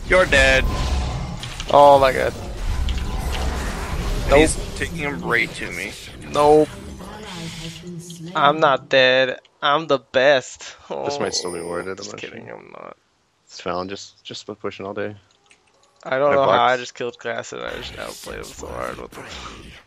You're dead. Oh my god. And he's taking him right to me. Nope. I'm not dead. I'm the best. Oh, This might still be warded. I'm just not kidding. sure. I'm not. It's Fallon just split pushing all day. I don't I know how I blocked. just killed Kassadin. I just outplayed him so hard. What the